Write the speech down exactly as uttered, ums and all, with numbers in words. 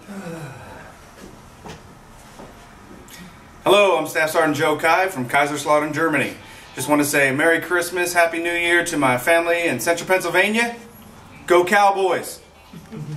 Hello, I'm Staff Sergeant Joe Kibe from Kaiserslautern, Germany. Just want to say Merry Christmas, Happy New Year to my family in Central Pennsylvania. Go Cowboys!